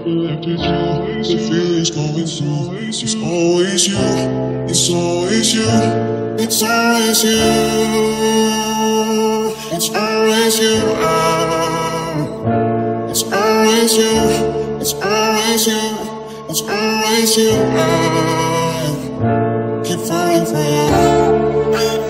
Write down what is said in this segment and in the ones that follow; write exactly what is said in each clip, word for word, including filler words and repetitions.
neglected you. The feelings going through. It's always you. It's always you. It's always you. It's always you. Oh. It's always you. It's always you. It's always you. Oh. Keep falling for you.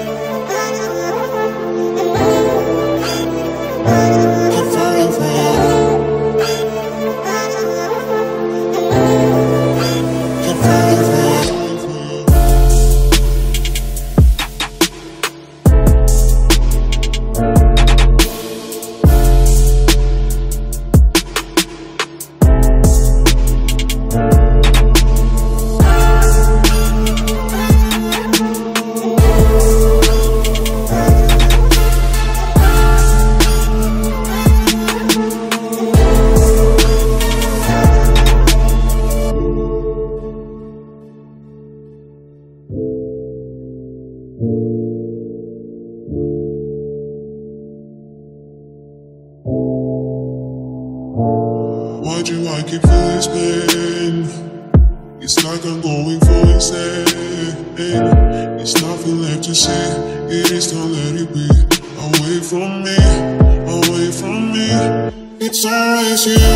Why do I keep feeling this pain? It's like I'm going for insane. It's nothing left to say. It is time, let it be. Away from me, away from me. It's always you.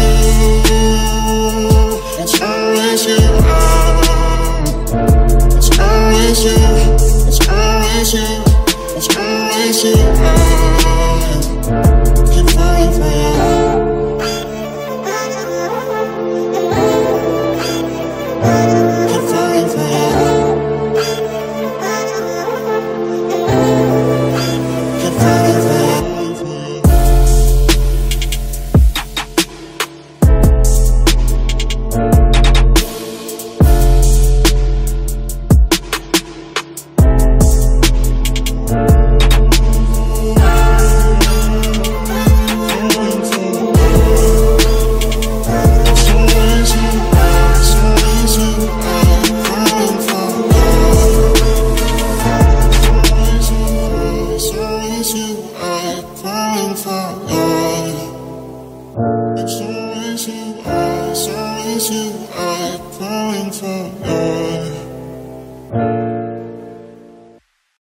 It's always you. It's always you. It's always you. It's always you.